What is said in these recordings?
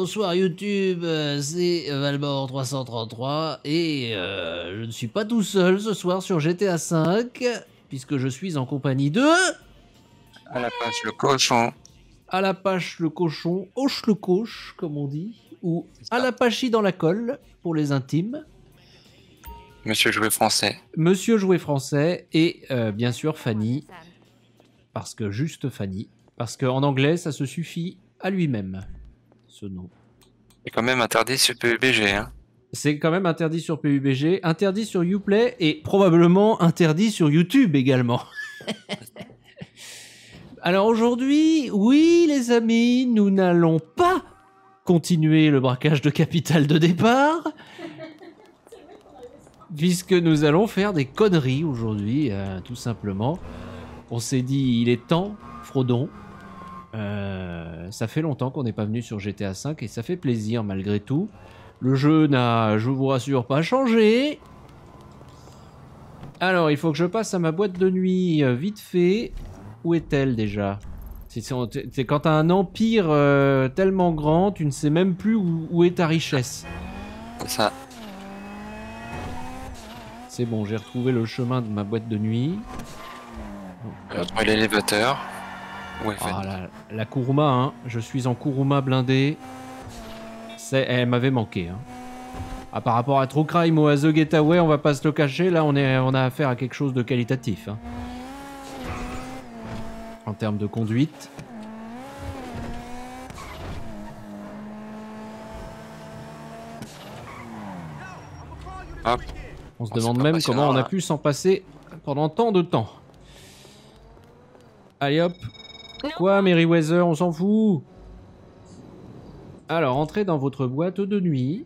bonsoir YouTube, c'est Valmore333 et je ne suis pas tout seul ce soir sur GTA V puisque je suis en compagnie de... À la page le cochon. À la pâche le cochon, hoche le coche comme on dit, ou à la pâchie dans la colle pour les intimes. Monsieur Jouet Français. Monsieur Jouet Français et bien sûr Fanny, parce que juste Fanny, parce qu'en anglais ça se suffit à lui-même, ce nom. C'est quand même interdit sur PUBG, hein. C'est quand même interdit sur PUBG, interdit sur Uplay et probablement interdit sur YouTube également. Alors aujourd'hui, oui les amis, nous n'allons pas continuer le braquage de capital de départ, puisque nous allons faire des conneries aujourd'hui, tout simplement. On s'est dit, il est temps, Frodon. Ça fait longtemps qu'on n'est pas venu sur GTA V et ça fait plaisir malgré tout. Le jeu n'a, je vous rassure, pas changé. Alors, il faut que je passe à ma boîte de nuit vite fait. Où est-elle déjà ? C'est quand t'as un empire tellement grand, tu ne sais même plus où est ta richesse. C'est ça. C'est bon, j'ai retrouvé le chemin de ma boîte de nuit. Trouver l'élévateur. Ouais, Ah, la Kuruma, hein. Je suis en Kuruma blindé. Elle m'avait manqué. Hein. Ah, par rapport à True Crime ou à The Getaway, on va pas se le cacher. Là, on a affaire à quelque chose de qualitatif. Hein. En termes de conduite. Hop. On se demande même comment on a pu s'en passer pendant tant de temps. Allez hop. Quoi, Meriwether, on s'en fout. Alors, entrez dans votre boîte de nuit.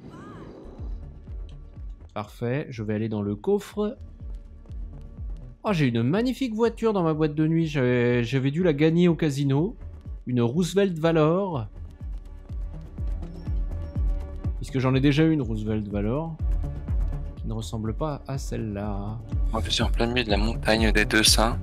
Parfait, je vais aller dans le coffre. Oh, j'ai une magnifique voiture dans ma boîte de nuit. J'avais dû la gagner au casino. Une Roosevelt Valor. Puisque j'en ai déjà eu une Roosevelt Valor. Qui ne ressemble pas à celle-là. Moi, je suis en plein milieu de la montagne des Deux Saints.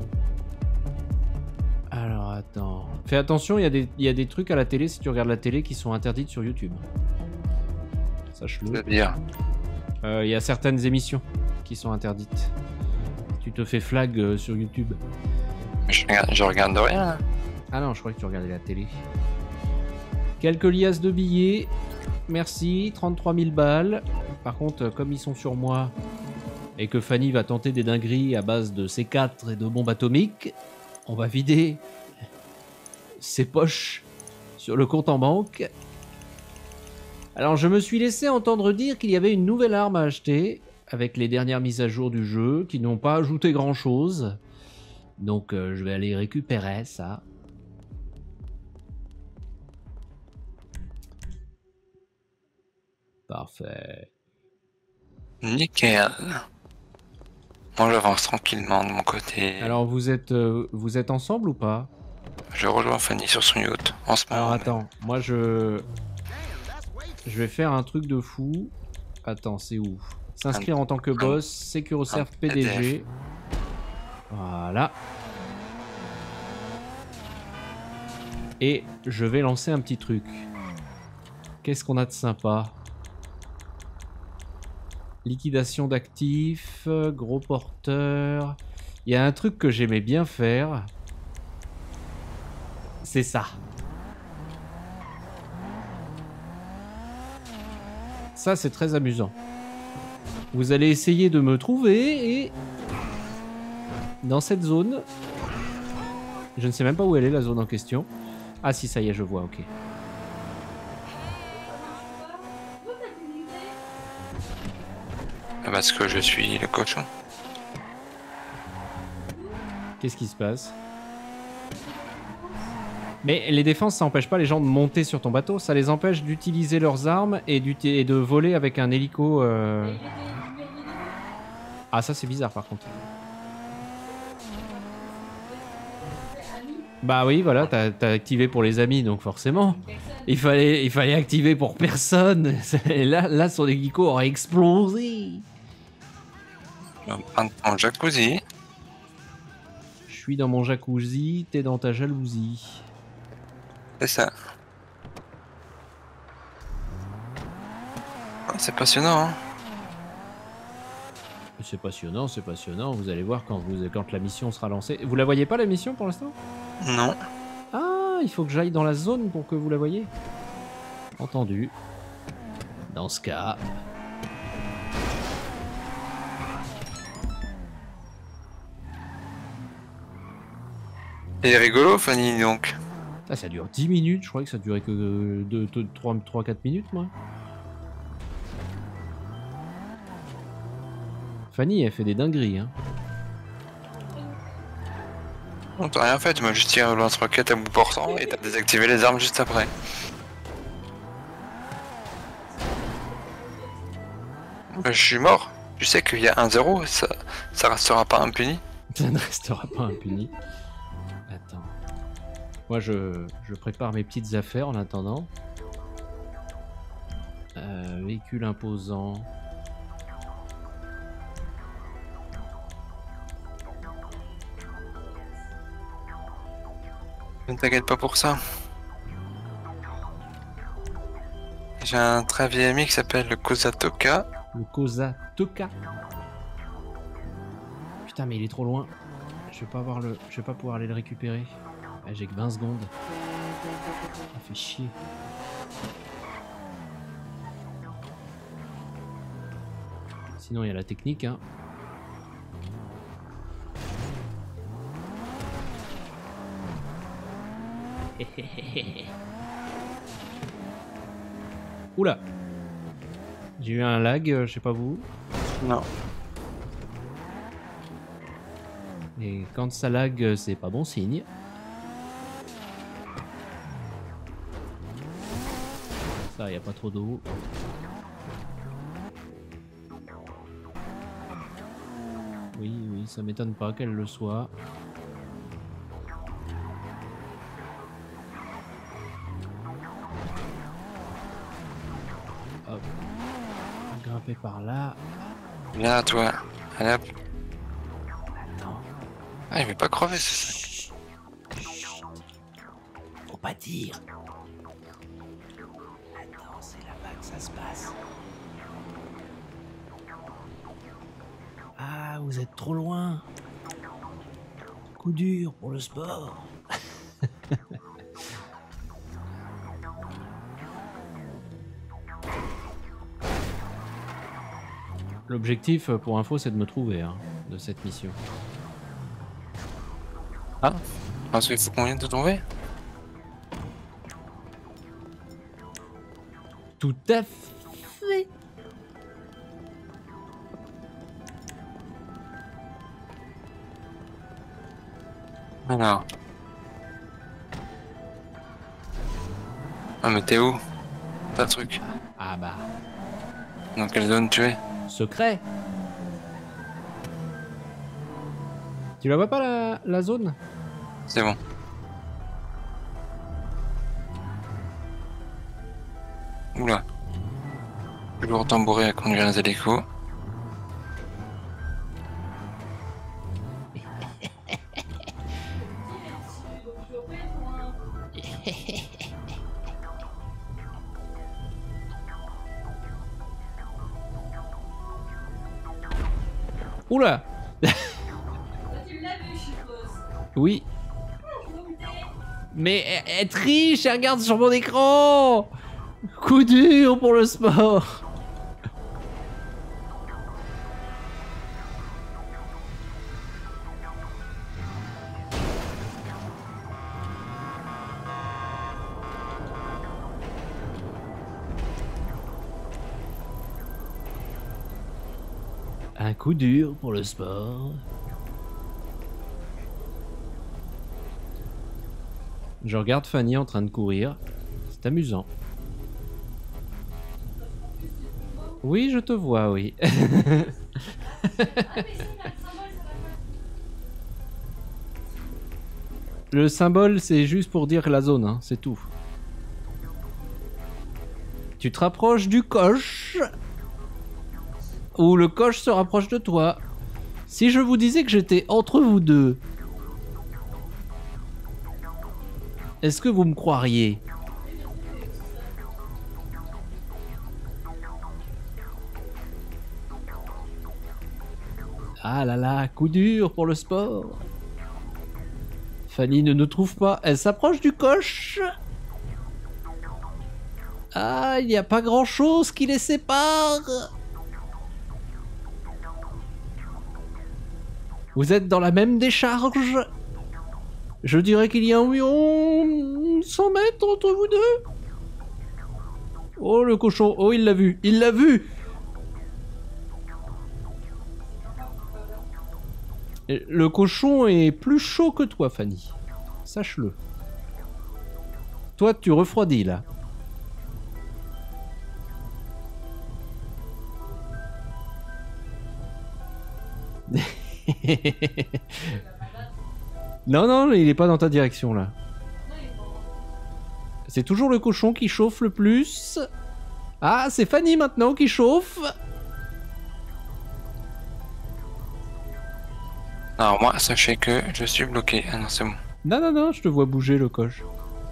Alors, attends. Fais attention, il y a des trucs à la télé, si tu regardes la télé, qui sont interdites sur YouTube. Sache-le. C'est-à-dire il y a certaines émissions qui sont interdites. Tu te fais flag sur YouTube. je regarde rien. Ah non, je croyais que tu regardais la télé. Quelques liasses de billets. Merci, 33 000 balles. Par contre, comme ils sont sur moi et que Fanny va tenter des dingueries à base de C4 et de bombes atomiques, on va vider ses poches sur le compte en banque. Alors, je me suis laissé entendre dire qu'il y avait une nouvelle arme à acheter avec les dernières mises à jour du jeu qui n'ont pas ajouté grand-chose. Donc, je vais aller récupérer ça. Parfait. Nickel. Moi, j'avance tranquillement de mon côté. Alors, vous êtes ensemble ou pas ? Je rejoins Fanny sur son yacht en ce moment. Alors, attends. Moi, je vais faire un truc de fou. Attends, c'est où ? S'inscrire en tant que boss, SecuroServe PDG. Voilà. Et je vais lancer un petit truc. Qu'est-ce qu'on a de sympa ? Liquidation d'actifs, gros porteur. Il y a un truc que j'aimais bien faire. C'est ça. Ça, c'est très amusant. Vous allez essayer de me trouver et... Dans cette zone... Je ne sais même pas où elle est, la zone en question. Ah si, ça y est, je vois, ok. Parce que je suis le cochon. Qu'est-ce qui se passe ? Mais les défenses, ça empêche pas les gens de monter sur ton bateau, ça les empêche d'utiliser leurs armes et de voler avec un hélico. Ah, ça c'est bizarre par contre. Bah oui, voilà, t'as activé pour les amis, donc forcément. Il fallait activer pour personne. Là, son hélico aurait explosé. Je vais prendre ton jacuzzi. Je suis dans mon jacuzzi, t'es dans ta jalousie. C'est ça. c'est passionnant. Hein. C'est passionnant. Vous allez voir quand la mission sera lancée. Vous la voyez pas la mission pour l'instant? Non. Ah, il faut que j'aille dans la zone pour que vous la voyez. Entendu. Dans ce cas... Et rigolo, Fanny, donc. Ça dure 10 minutes, je croyais que ça durait que 3-4 minutes, moi. Fanny, elle fait des dingueries, hein. On t'a rien fait, tu m'as juste tiré le lance-roquette à bout portant et t'as désactivé les armes juste après. Je suis mort. Tu sais qu'il y a 1-0, ça restera pas impuni. Ça ne restera pas impuni. Attends. Moi, je prépare mes petites affaires en attendant. Véhicule imposant. Ne t'inquiète pas pour ça. J'ai un très vieil ami qui s'appelle le Kozatoka. Le Kozatoka. Putain, mais il est trop loin. Je vais pas pouvoir aller le récupérer. Ah, j'ai que 20 secondes. Ça fait chier. Sinon, il y a la technique, hein. Oula. J'ai eu un lag, je sais pas vous. Non. Et quand ça lag, c'est pas bon signe. Ça, y a pas trop d'eau. Oui, ça m'étonne pas qu'elle le soit. Hop. On va grimper par là. Viens, toi. Allez hop. Attends. Ah, il veut pas crever, c'est ça. Chut. Faut pas dire. Attends, c'est là-bas que ça se passe. Ah, vous êtes trop loin. Coup dur pour le sport. L'objectif, pour info, c'est de me trouver, hein, de cette mission. Ah, parce qu'il faut qu'on vienne te tomber. Tout à fait. Alors. Ah, mais t'es où? T'as le truc. Ah bah. Dans quelle zone tu es? Secret. Tu la vois pas la zone? C'est bon. Oula. Je lourd tambouré à conduire les hélicos. Oula. Tu l'as vu, je suppose. Oui. Mais elle triche, elle regarde sur mon écran. Coup dur pour le sport. Un coup dur pour le sport. Je regarde Fanny en train de courir. C'est amusant. Oui, je te vois, oui. Ah, mais si, là, le symbole, ça va pas. Le symbole, c'est juste pour dire la zone, hein, c'est tout. Tu te rapproches du coche. Ou le coche se rapproche de toi. Si je vous disais que j'étais entre vous deux, est-ce que vous me croiriez? Ah là là, coup dur pour le sport. Fanny ne nous trouve pas. Elle s'approche du coche. Ah, il n'y a pas grand-chose qui les sépare. Vous êtes dans la même décharge. Je dirais qu'il y a environ 100 mètres entre vous deux. Oh, le cochon. Oh, il l'a vu. Il l'a vu. Le cochon est plus chaud que toi, Fanny. Sache-le. Toi, tu refroidis, là. Non, non, il est pas dans ta direction, là. C'est toujours le cochon qui chauffe le plus. Ah, c'est Fanny, maintenant, qui chauffe. Alors moi, sachez que je suis bloqué. Ah non, c'est bon. Non, non, non, je te vois bouger, le coche.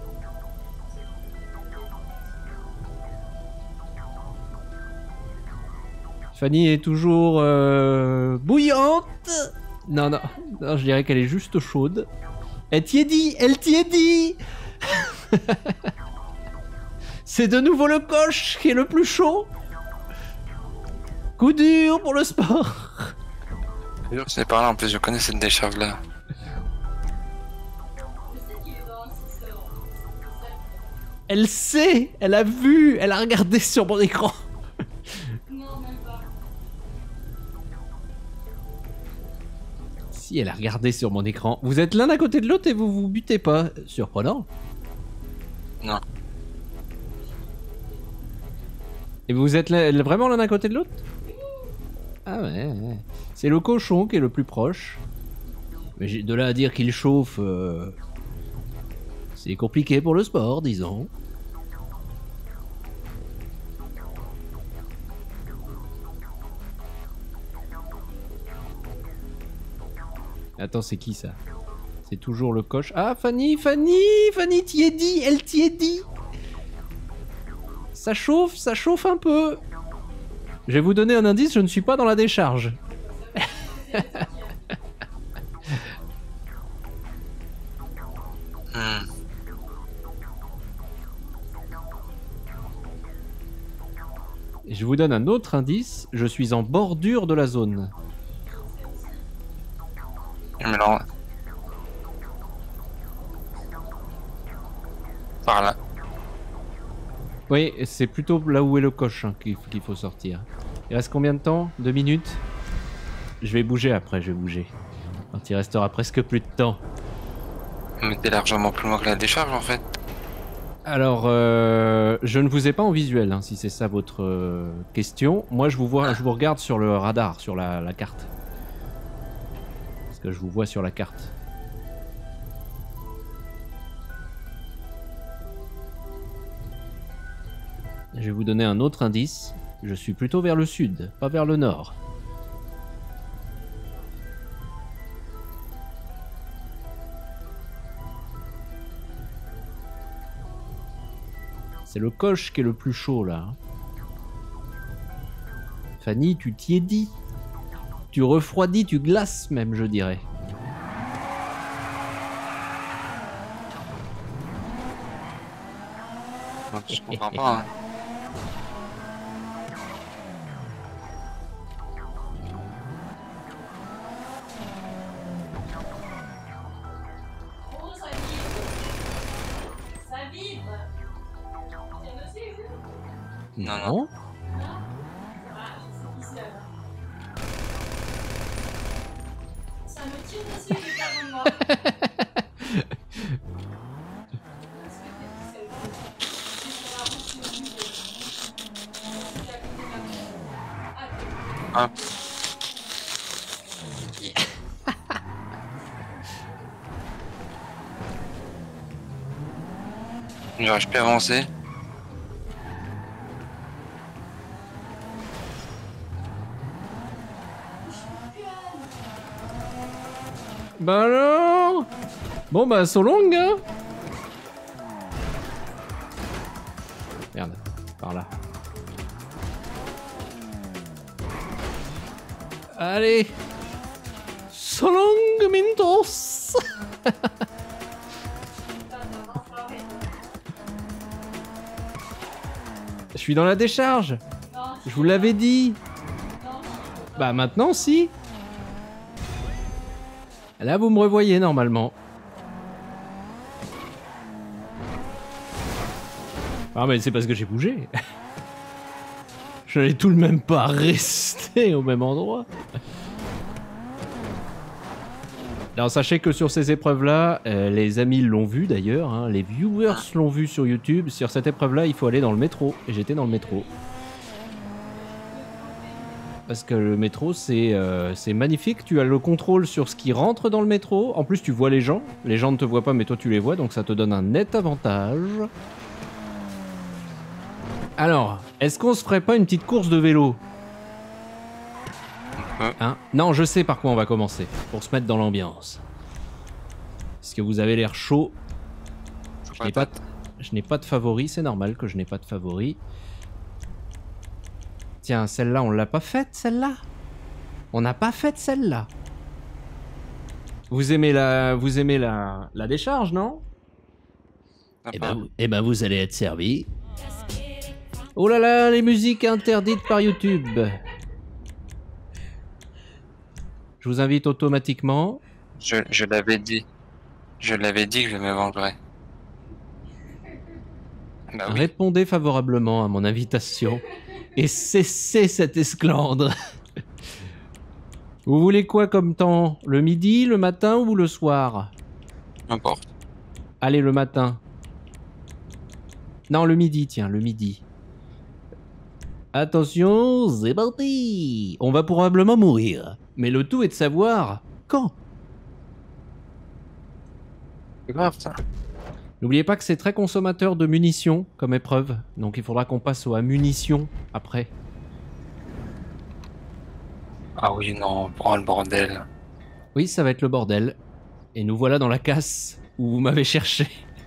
Fanny est toujours bouillante. Non, non, non, je dirais qu'elle est juste chaude. Elle tiédit, elle tiédit. C'est de nouveau le coche qui est le plus chaud. Coup dur pour le sport. C'est par là, en plus, je connais cette décharge-là. Je sais qu'il est dans l'ascenseur. Elle sait, elle a vu, elle a regardé sur mon écran. Non, même pas. Si, elle a regardé sur mon écran. Vous êtes l'un à côté de l'autre et vous vous butez pas. Surprenant. Non. Et vous êtes vraiment l'un à côté de l'autre? Ah ouais, ouais. C'est le cochon qui est le plus proche. Mais de là à dire qu'il chauffe, c'est compliqué pour le sport, disons. Attends, c'est qui ça? C'est toujours le coche. Ah, Fanny, Fanny, Fanny, t'y es dit, elle t'y est dit. Ça chauffe un peu. Je vais vous donner un indice, je ne suis pas dans la décharge. Je vous donne un autre indice, je suis en bordure de la zone. Mais non. Par là. Oui, c'est plutôt là où est le coche hein, qu'il faut sortir. Il reste combien de temps? 2 minutes? Je vais bouger après, je vais bouger. Quand il restera presque plus de temps. Mais t'es largement plus loin que la décharge en fait. Alors, je ne vous ai pas en visuel, hein, si c'est ça votre question. Moi, je vous regarde sur le radar, sur la carte. Parce que je vous vois sur la carte. Je vais vous donner un autre indice. Je suis plutôt vers le sud, pas vers le nord. C'est le coche qui est le plus chaud là. Fanny, tu t'y es dit. Tu refroidis, tu glaces même, je dirais. Je comprends pas. Hein. Oh, ça vibre. Ça vibre. Tiens aussi, vu. Non, Non. Ah, je sais qui c'est là. Ça me tire dessus, j'ai pas de moi. Ah. J'arrive plus à avancer. Bah alors. Bon bah, so long, hein. Merde, par là. Allez. So long, Mintos. Putain, t'as un enfoiré. Je suis dans la décharge. Non, Je vous l'avais dit. non, Bah maintenant, si. Là, vous me revoyez normalement. Ah mais c'est parce que j'ai bougé. Je n'allais tout de même pas rester au même endroit. Alors sachez que sur ces épreuves-là, les amis l'ont vu d'ailleurs, hein, les viewers l'ont vu sur YouTube. Sur cette épreuve-là, il faut aller dans le métro. Et j'étais dans le métro. Parce que le métro, c'est magnifique. Tu as le contrôle sur ce qui rentre dans le métro. En plus, tu vois les gens. Les gens ne te voient pas, mais toi, tu les vois. Donc ça te donne un net avantage. Alors, est-ce qu'on se ferait pas une petite course de vélo? Hein? Non, je sais par quoi on va commencer, pour se mettre dans l'ambiance. Parce que vous avez l'air chaud. Je n'ai pas de favori, c'est normal que je n'ai pas de favori. Tiens, celle-là, on l'a pas faite, celle-là? On n'a pas faite, celle-là. Vous aimez la décharge, non? Eh ben, vous allez être servi. Oh là là, les musiques interdites par YouTube. Je vous invite automatiquement. Je l'avais dit. Je l'avais dit que je me vengerais. Bah oui. Répondez favorablement à mon invitation et cessez cette esclandre. Vous voulez quoi comme temps? Le midi, le matin ou le soir? N'importe. Allez, le matin. Non, le midi, tiens, le midi. Attention, c'est parti. On va probablement mourir. Mais le tout est de savoir quand. C'est grave ça. N'oubliez pas que c'est très consommateur de munitions comme épreuve. Donc il faudra qu'on passe à munitions après. Ah oui, non, prends le bordel. Oui, ça va être le bordel. Et nous voilà dans la casse où vous m'avez cherché.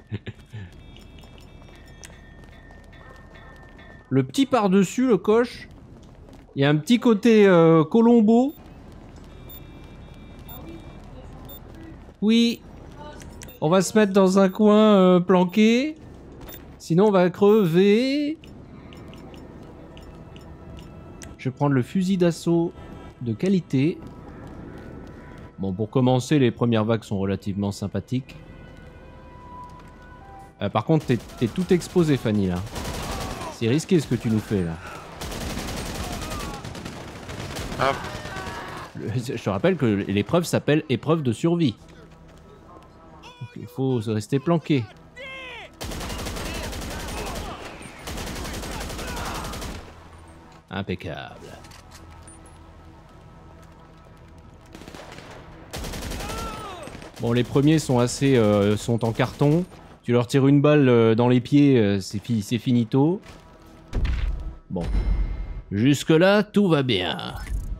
Le petit par-dessus, le coche. Il y a un petit côté Colombo. Oui. On va se mettre dans un coin planqué. Sinon on va crever. Je vais prendre le fusil d'assaut de qualité. Bon, pour commencer, les premières vagues sont relativement sympathiques. Par contre, t'es tout exposé, Fanny, là. C'est risqué ce que tu nous fais, là. Hop. Je te rappelle que l'épreuve s'appelle épreuve de survie. Donc, il faut rester planqué. Impeccable. Bon, les premiers sont assez sont en carton. Tu leur tires une balle dans les pieds, c'est finito. Bon. Jusque-là, tout va bien.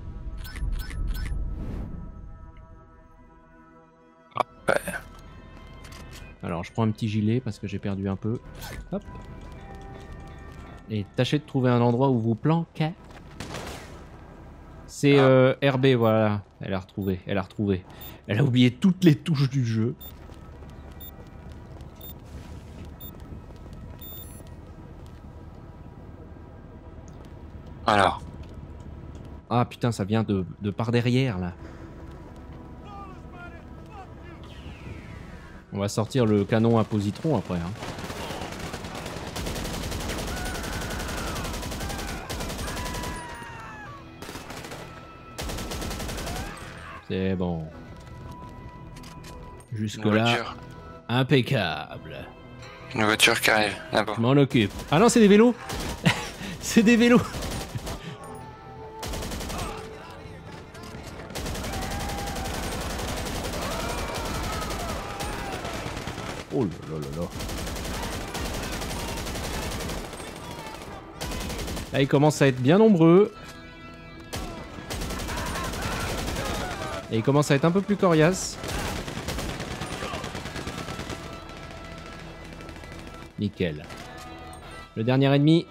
Ouais. Alors, je prends un petit gilet parce que j'ai perdu un peu. Hop. Et tâchez de trouver un endroit où vous planquez. C'est RB, voilà. Elle a retrouvé, elle a retrouvé. Elle a oublié toutes les touches du jeu. Alors. Ah putain, ça vient de par derrière, là. On va sortir le canon à positron après. Hein. C'est bon. Jusque-là, impeccable. Une voiture qui arrive, là-bas. Je m'en occupe. Ah non, c'est des vélos. C'est des vélos. Oh là là là là. Là, ils commencent à être bien nombreux. Et ils commencent à être un peu plus coriaces. Nickel. Le dernier ennemi.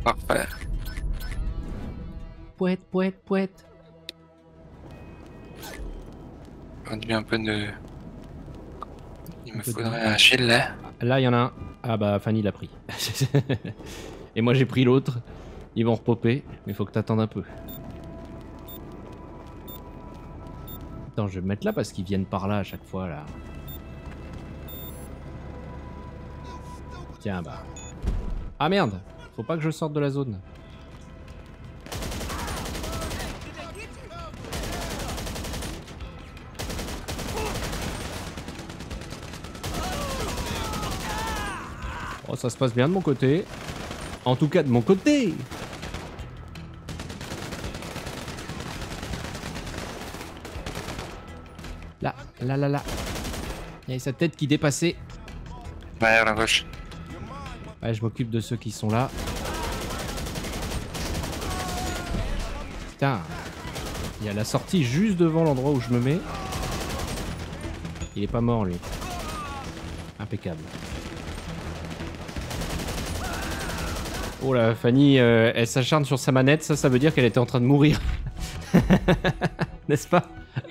Parfait. Pouette, pouette, pouette. Réduit un peu de... Il me peu de- faudrait un gilet. Là, il y en a un. Ah bah, Fanny l'a pris. Et moi, j'ai pris l'autre. Ils vont repopper, mais faut que t'attendes un peu. Attends, je vais me mettre là parce qu'ils viennent par là à chaque fois, là. Tiens, bah... Ah merde! Faut pas que je sorte de la zone. Oh, ça se passe bien de mon côté. En tout cas, de mon côté. Là, là, là, là. Il y avait sa tête qui dépassait. Derrière la gauche. Ouais, je m'occupe de ceux qui sont là. Putain. Il y a la sortie juste devant l'endroit où je me mets. Il est pas mort, lui. Impeccable. Oh là, Fanny, elle s'acharne sur sa manette. Ça veut dire qu'elle était en train de mourir. N'est-ce pas?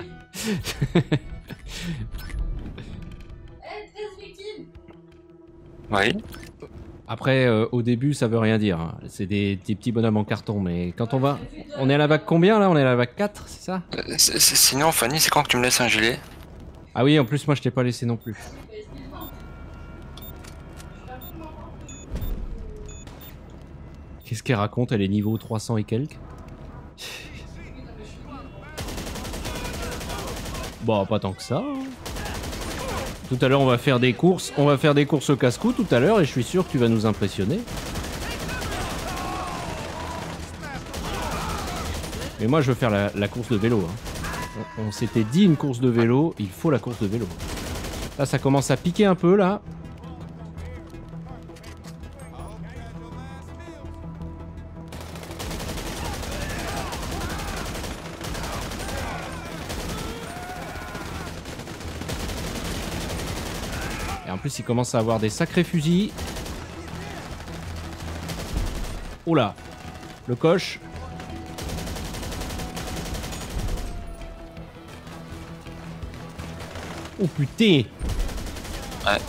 Eh, 13 victimes. Oui. Après, au début, ça veut rien dire. Hein. C'est des petits bonhommes en carton. Mais quand on va... On est à la vague combien, là? On est à la vague 4, c'est ça? Sinon, Fanny, c'est quand que tu me laisses un gilet? Ah oui, en plus, moi, je t'ai pas laissé non plus. Qu'est-ce qu'elle raconte? Elle est niveau 300 et quelques. Bon, pas tant que ça. Hein. Tout à l'heure, on va faire des courses. On va faire des courses au casse-cou tout à l'heure et je suis sûr que tu vas nous impressionner. Mais moi, je veux faire la course de vélo. Hein. On s'était dit une course de vélo. Il faut la course de vélo. Là, ça commence à piquer un peu, là. Et en plus, il commence à avoir des sacrés fusils. Oh là, le coche. Oh putain. Ouais.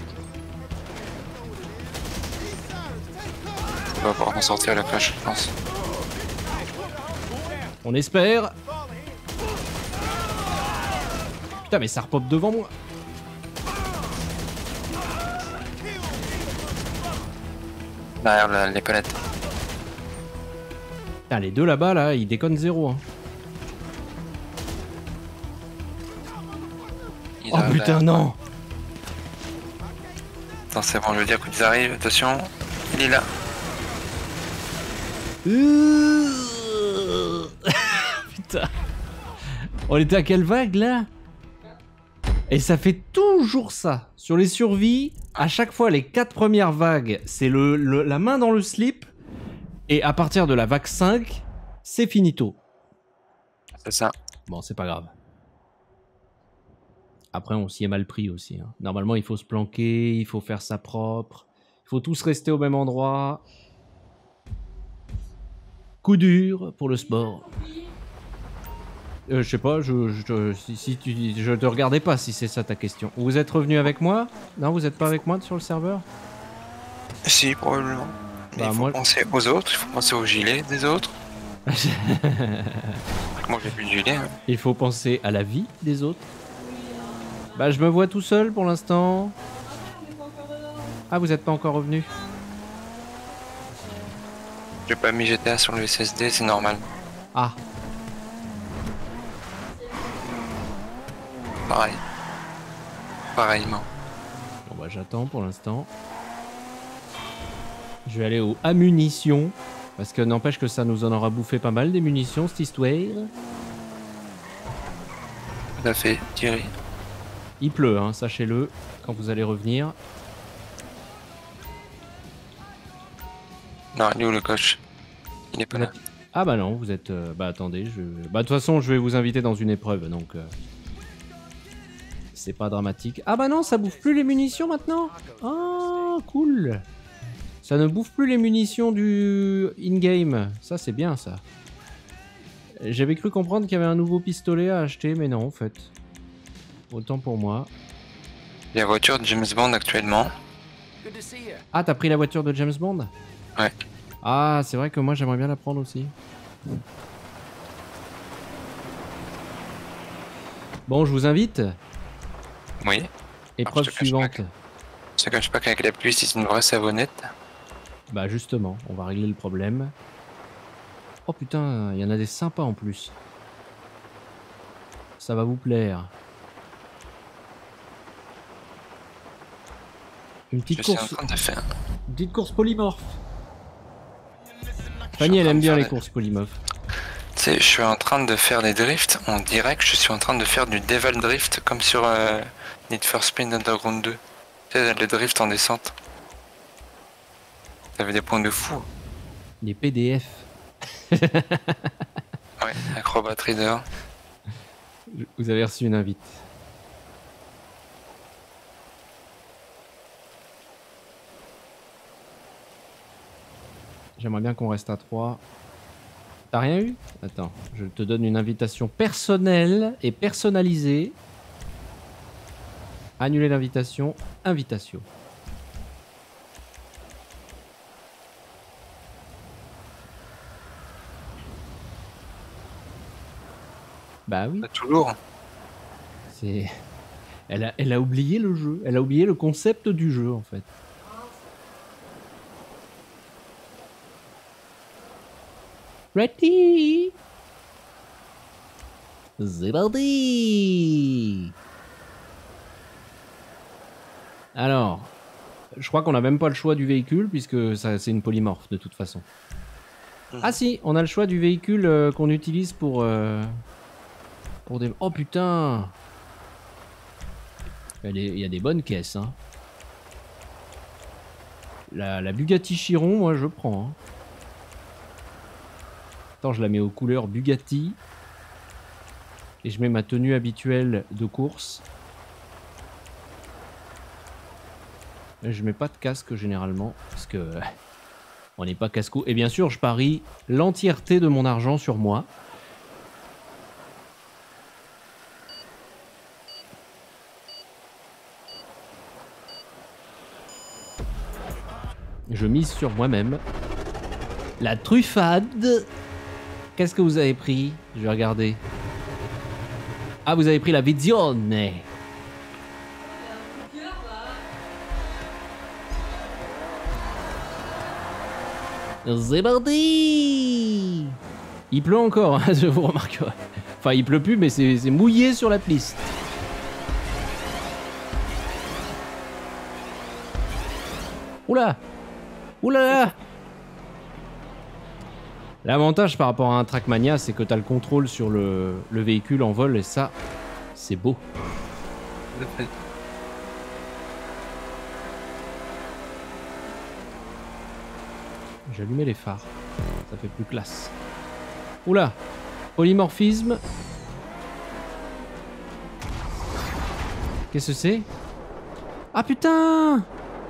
On va pouvoir en sortir la cloche, je pense. On espère. Putain, mais ça repop devant moi. Derrière les palettes. Putain, les deux là-bas, là, ils déconnent zéro. Hein. Ils Oh arrivent putain, derrière. non. Attends, c'est bon, je veux dire qu'ils arrivent. Attention, il est là. Putain. On était à quelle vague, là? Et ça fait toujours ça. Sur les survies, à chaque fois, les 4 premières vagues, c'est la main dans le slip. Et à partir de la vague 5, c'est finito. C'est ça. Bon, c'est pas grave. Après, on s'y est mal pris aussi. Hein. Normalement, il faut se planquer, il faut faire ça propre. Il faut tous rester au même endroit. Coup dur pour le sport. Je sais pas, je te regardais pas si c'est ça ta question. Vous êtes revenu avec moi? Non, vous êtes pas avec moi sur le serveur? Si, probablement. Mais Bah, il faut moi- penser aux autres, il faut penser au gilet des autres. Moi, j'ai plus de gilet. Hein. Il faut penser à la vie des autres. Bah, je me vois tout seul pour l'instant. Ah, vous êtes pas encore revenu? J'ai pas mis GTA sur le SSD, c'est normal. Ah, Pareil. Pareillement. bon bah j'attends pour l'instant. Je vais aller au à munitions. Parce que n'empêche que ça nous en aura bouffé pas mal des munitions cette histoire. Tout à fait, Thierry. Il pleut, hein, sachez-le, quand vous allez revenir. Non, il est où le coach? Il est pas là. Ah bah non, vous êtes... bah attendez, bah de toute façon, je vais vous inviter dans une épreuve, donc... c'est pas dramatique. Ah bah non, ça bouffe plus les munitions maintenant. Ah, cool. Ça ne bouffe plus les munitions du in-game. Ça, c'est bien, ça. J'avais cru comprendre qu'il y avait un nouveau pistolet à acheter, mais non, en fait. Autant pour moi. Il y a la voiture de James Bond actuellement. Ah, t'as pris la voiture de James Bond? Ouais. Ah, c'est vrai que moi, j'aimerais bien la prendre aussi. Bon, je vous invite. Oui. Épreuve je te cache suivante. pas Je te cache pas qu'avec la pluie, c'est une vraie savonnette. Bah justement, on va régler le problème. Oh putain, il y en a des sympas en plus. Ça va vous plaire. Une petite Je suis en course, train de faire. une petite course polymorphe. Fanny, elle aime bien les courses polymorphes. Tu sais, je suis en train de faire des drifts. On dirait que je suis en train de faire du Devil Drift comme sur Need for Speed Underground 2. Tu sais, le drift en descente. T'avais des points de fou. Les PDF. Ouais, Acrobat Reader. Vous avez reçu une invite. J'aimerais bien qu'on reste à 3. T'as rien eu? Attends, je te donne une invitation personnelle et personnalisée. Annuler l'invitation. Invitation. Bah oui, Pas tout lourd. c'est... Elle a oublié le jeu. Elle a oublié le concept du jeu, en fait. Ready? C'est parti! Alors, je crois qu'on n'a même pas le choix du véhicule puisque ça, c'est une polymorphe de toute façon. Ah si, on a le choix du véhicule qu'on utilise pour des... Oh putain! Il y a des bonnes caisses, hein. La Bugatti Chiron, moi je prends. Hein. Attends, je la mets aux couleurs Bugatti. Et je mets ma tenue habituelle de course. Et je mets pas de casque généralement. Parce que on n'est pas casse-cou. Et bien sûr, je parie l'entièreté de mon argent sur moi. Je mise sur moi-même. La truffade. Qu'est-ce que vous avez pris? Je vais regarder. Ah, vous avez pris la Visione. Il y a un coup de cœur là. C'est parti. Il pleut encore, hein, je vous remarquerai. Enfin, il pleut plus, mais c'est mouillé sur la piste. Oula. Oula. L'avantage par rapport à un Trackmania, c'est que tu as le contrôle sur le véhicule en vol et ça, c'est beau. J'ai allumé les phares, ça fait plus classe. Oula, polymorphisme. Qu'est-ce que c'est? Ah putain!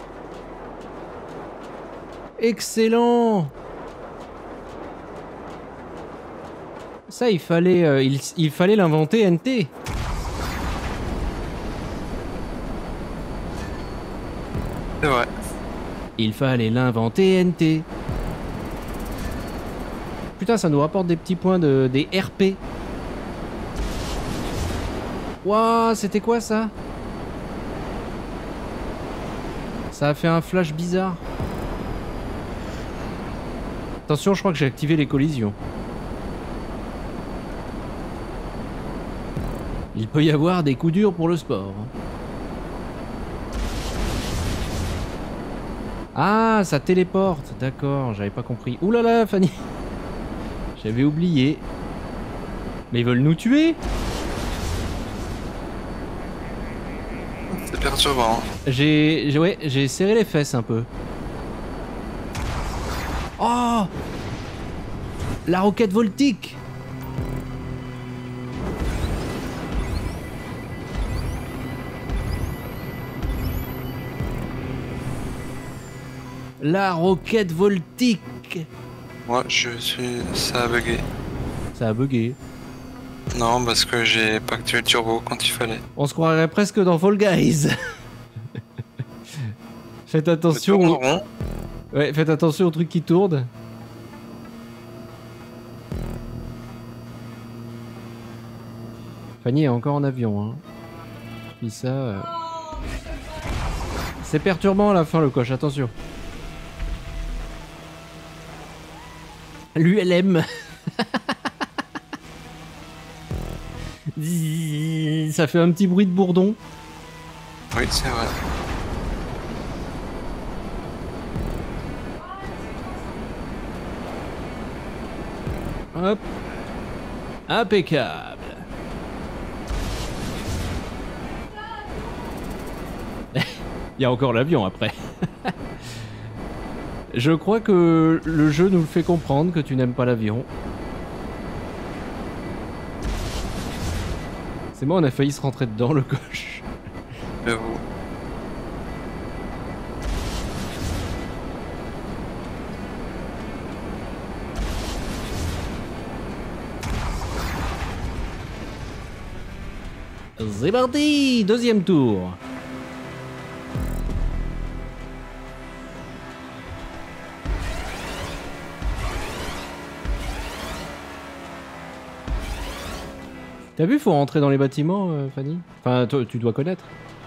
Excellent! Ça, il fallait il fallait l'inventer NT. C'est vrai. Il fallait l'inventer NT. Putain, ça nous rapporte des petits points des RP. Ouah, c'était quoi ça? Ça a fait un flash bizarre. Attention, je crois que j'ai activé les collisions. Il peut y avoir des coups durs pour le sport. Ah, ça téléporte. D'accord, j'avais pas compris. Ouh là là, Fanny. J'avais oublié. Mais ils veulent nous tuer? C'est perturbant. J'ai serré les fesses un peu. Oh! La roquette voltique! La roquette voltique. Moi, je suis... Ça a bugué. Ça a bugué. Non, parce que j'ai pas activé le turbo quand il fallait. On se croirait presque dans Fall Guys. Faites attention. Le tourne rond. Ouais, faites attention aux trucs qui tournent. Fanny est encore en avion. Hein. Puis ça... C'est perturbant à la fin le coche, attention. L'ULM. Ça fait un petit bruit de bourdon. Oui, c'est vrai. Hop. Impeccable. Il y a encore l'avion après. Je crois que le jeu nous le fait comprendre que tu n'aimes pas l'avion. C'est moi, on a failli se rentrer dedans, le coche. J'avoue. C'est parti, deuxième tour. T'as vu, faut rentrer dans les bâtiments, Fanny. Enfin, toi, tu dois connaître.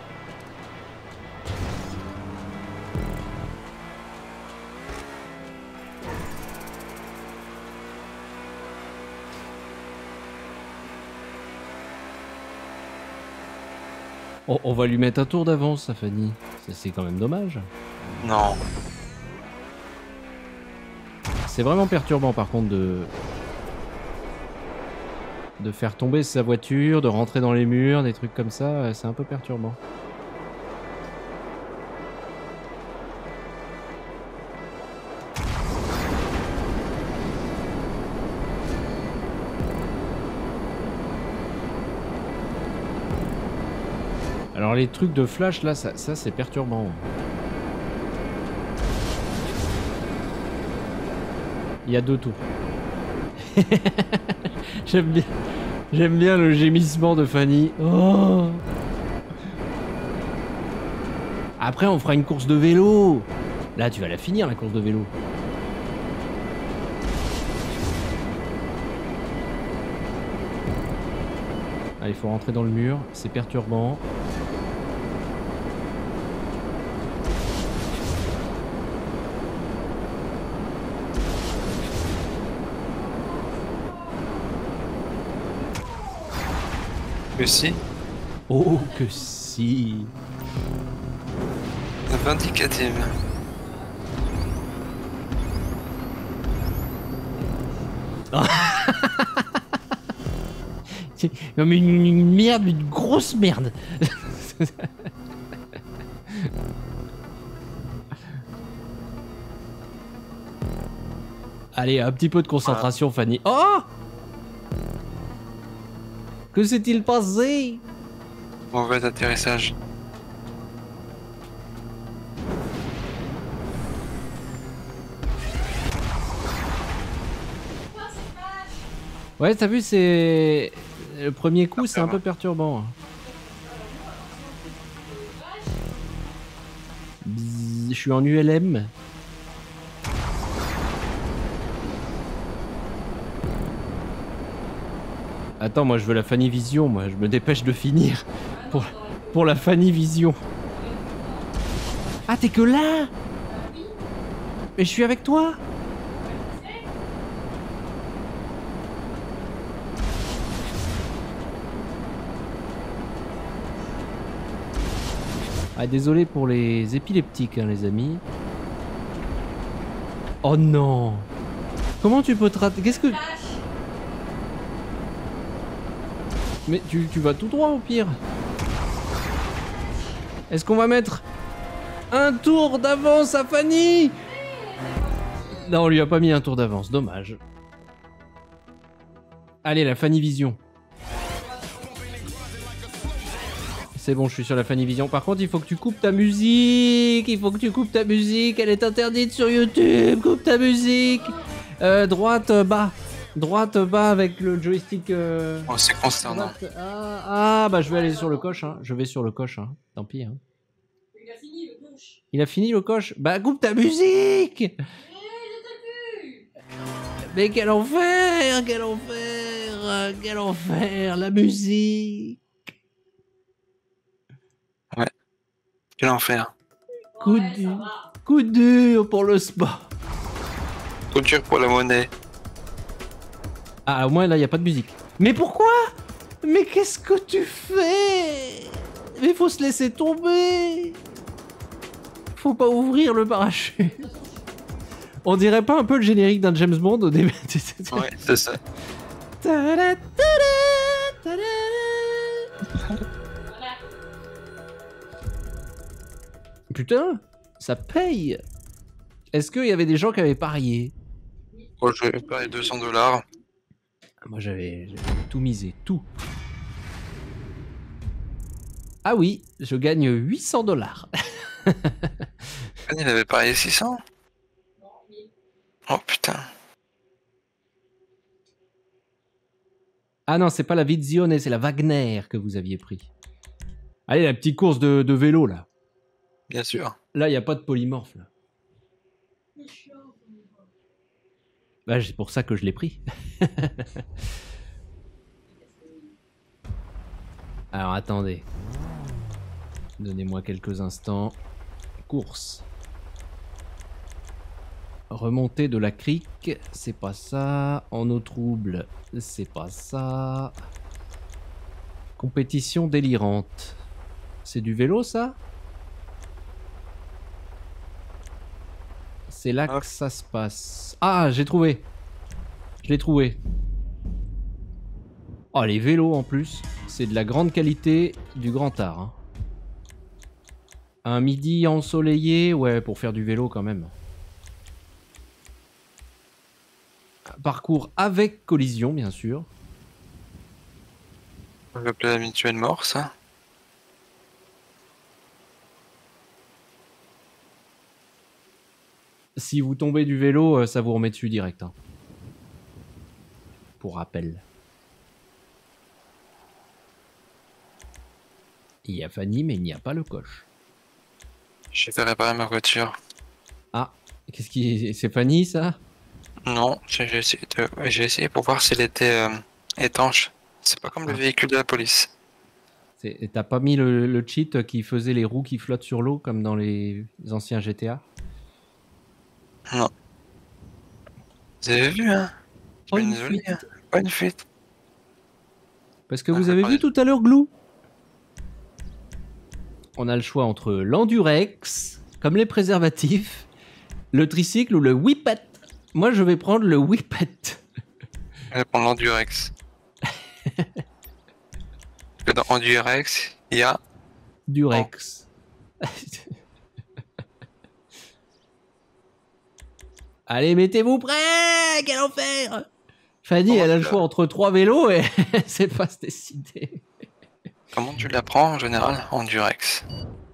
On va lui mettre un tour d'avance, ça, Fanny. C'est quand même dommage. Non. C'est vraiment perturbant, par contre, de faire tomber sa voiture, de rentrer dans les murs, des trucs comme ça, c'est un peu perturbant. Alors les trucs de flash là, ça c'est perturbant. Il y a 2 tours. J'aime bien le gémissement de Fanny. Oh. Après, on fera une course de vélo. Là, tu vas la finir, la course de vélo. Ah, il faut rentrer dans le mur. C'est perturbant. Que si. Oh, que si. Vindicative. Non mais une merde, une grosse merde. Allez, un petit peu de concentration, Fanny. Oh! Que s'est-il passé? Mauvais atterrissage. Ouais, t'as vu, c'est... Le premier coup, c'est un peu perturbant. Bzzz, je suis en ULM. Attends, moi je veux la Fanny Vision, moi je me dépêche de finir pour la Fanny Vision. Ah, t'es que là? Mais je suis avec toi. Ah, désolé pour les épileptiques, hein, les amis. Oh non. Comment tu peux te rater? Qu'est-ce que... Mais tu vas tout droit au pire. Est-ce qu'on va mettre un tour d'avance à Fanny? Non, on lui a pas mis un tour d'avance, dommage. Allez, la Fanny Vision. C'est bon, je suis sur la Fanny Vision. Par contre, il faut que tu coupes ta musique. Il faut que tu coupes ta musique. Elle est interdite sur YouTube. Coupe ta musique. Droite bas. Droite bas avec le joystick. Oh, c'est concernant. Droite. Ah, bah je vais aller sur le coche. Hein. Je vais sur le coche. Hein. Tant pis. Hein. Il a fini le coche. Il a fini le coche. Bah coupe ta musique. Eh, je t'ai vu. Mais quel enfer. Quel enfer. Quel enfer. La musique. Quel enfer. Coup Ouais, dur. ça va. Coup dur pour le sport. Coup dur pour la monnaie. Ah, au moins là, il n'y a pas de musique. Mais pourquoi? Mais qu'est-ce que tu fais? Mais faut se laisser tomber. Faut pas ouvrir le parachute. On dirait pas un peu le générique d'un James Bond au début? Ouais, c'est ça. Tada, tada, tada. Voilà. Putain, ça paye. Est-ce qu'il y avait des gens qui avaient parié? Oh, je vais payer 200$. Moi j'avais tout misé, tout. Ah oui, je gagne 800$. Il avait parié 600. Non, mais Oh putain. Ah non, c'est pas la Vizione, c'est la Wagner que vous aviez pris. Allez, la petite course de vélo là. Bien sûr. Là, il n'y a pas de polymorphe là. c'est chiant. Bah, c'est pour ça que je l'ai pris. Alors attendez. Donnez-moi quelques instants. Course. Remontée de la crique, c'est pas ça. En eau trouble, c'est pas ça. Compétition délirante. C'est du vélo ça? C'est là que ça se passe. Ah, j'ai trouvé. Je l'ai trouvé. Oh, les vélos en plus. C'est de la grande qualité du grand art. Hein. Un midi ensoleillé, ouais, pour faire du vélo quand même. Parcours avec collision, bien sûr. On va appeler la mutuelle mort, ça. Si vous tombez du vélo, ça vous remet dessus direct. Hein. Pour rappel. Il y a Fanny, mais il n'y a pas le coche. J'ai fait réparer ma voiture. Ah, qu'est-ce qui... C'est Fanny, ça? Non, j'ai essayé pour voir s'il était étanche. C'est pas comme le véhicule de la police. T'as pas mis le cheat qui faisait les roues qui flottent sur l'eau, comme dans les anciens GTA? Non. Vous avez vu, hein? Oh, Une une jolie, fuite. hein. Pas une fuite. Parce que vous avez vu tout à l'heure, Glou? On a le choix entre l'Endurex, comme les préservatifs, le tricycle ou le Whippet. Moi, je vais prendre le Whippet. Je vais prendre l'Endurex. Que dans Endurex, il y a... Durex. Allez, mettez-vous prêts! Quel enfer! Fanny, elle a le choix entre 3 vélos et elle sait pas se décider. Comment tu la prends en général? Endurex.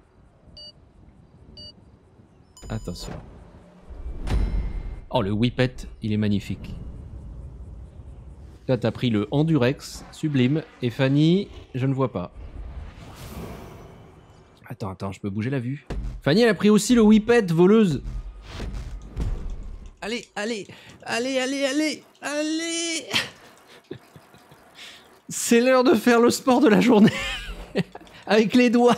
Attention. Oh, le Whippet, il est magnifique. Là, t'as pris le Endurex, sublime. Et Fanny, je ne vois pas. Attends, je peux bouger la vue. Fanny, elle a pris aussi le Whippet, voleuse. Allez, allez, allez, allez, allez, allez. C'est l'heure de faire le sport de la journée. Avec les doigts.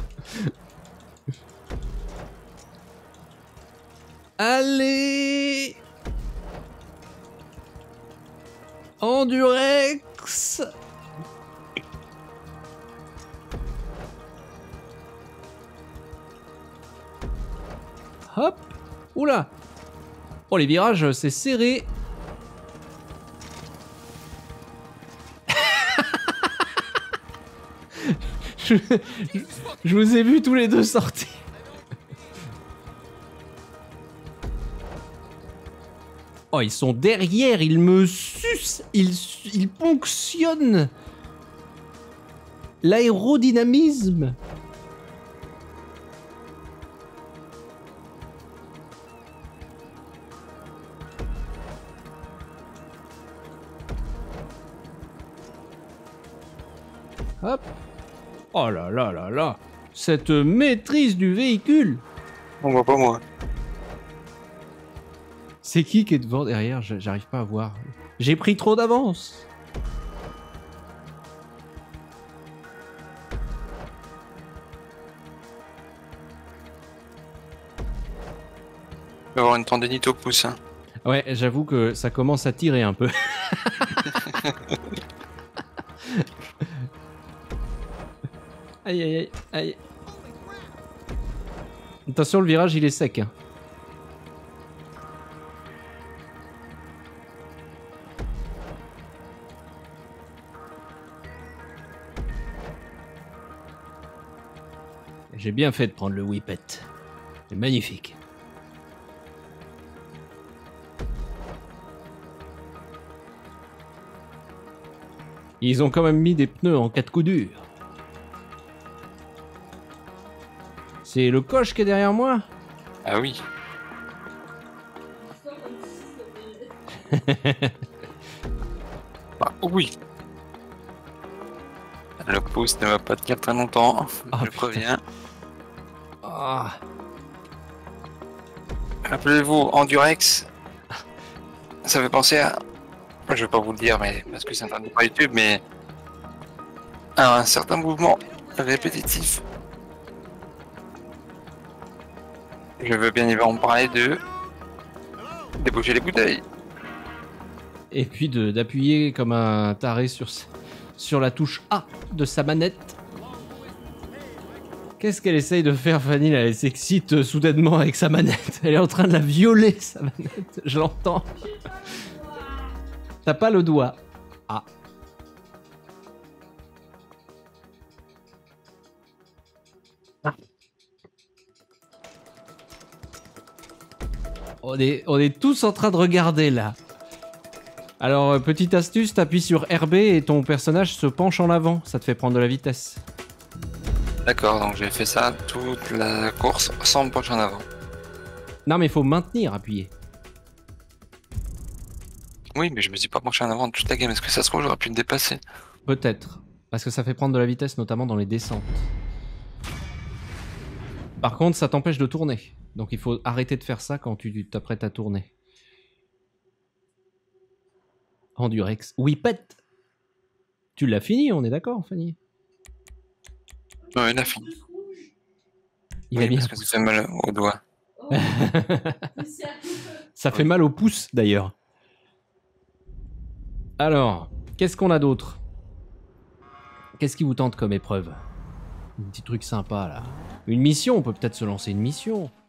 Allez. Endurex. Hop. Oula. Oh, les virages, c'est serré. je vous ai vu tous les deux sortir. Oh, ils sont derrière, ils me sucent, ils ponctionnent. L'aérodynamisme. Hop. Oh là là là là. Cette maîtrise du véhicule. On voit pas moi. C'est qui est devant derrière? J'arrive pas à voir. J'ai pris trop d'avance. Il va y avoir une tendinite au pouce. Hein. Ouais, j'avoue que ça commence à tirer un peu. Aïe aïe aïe aïe. Attention, le virage il est sec. Hein. J'ai bien fait de prendre le whippet. C'est magnifique. Ils ont quand même mis des pneus en 4 coups durs. C'est le coche qui est derrière moi? Ah oui. Bah oui. Le pouce ne va pas tenir très longtemps. Ah, je préviens. Ah. Rappelez-vous, Endurex. Ça fait penser à... Je vais pas vous le dire, mais parce que c'est interdit par YouTube, mais... à un certain mouvement répétitif. Je veux bien évidemment parler de... déboucher les bouteilles. Et puis d'appuyer comme un taré sur la touche A de sa manette. Qu'est-ce qu'elle essaye de faire, Fanny là? Elle s'excite soudainement avec sa manette. Elle est en train de la violer, sa manette. Je l'entends. T'as pas le doigt. Ah. On est tous en train de regarder là. Alors, petite astuce, t'appuies sur RB et ton personnage se penche en avant. Ça te fait prendre de la vitesse. D'accord, donc j'ai fait ça toute la course sans me pencher en avant. Non, mais il faut maintenir appuyé. Oui, mais je me suis pas penché en avant toute la game. Est-ce que ça se trouve, j'aurais pu me dépasser? Peut-être. Parce que ça fait prendre de la vitesse, notamment dans les descentes. Par contre, ça t'empêche de tourner. Donc il faut arrêter de faire ça quand tu t'apprêtes à tourner. Endurex. Whippet. Tu l'as fini, on est d'accord, Fanny? Ouais, il a fini. Il Oui, a mis parce un que pouce. ça fait mal au doigt. Oh, c'est Ça fait mal au pouce, d'ailleurs. Alors, qu'est-ce qu'on a d'autre? Qu'est-ce qui vous tente comme épreuve? Un petit truc sympa, là. Une mission, on peut peut-être se lancer une mission.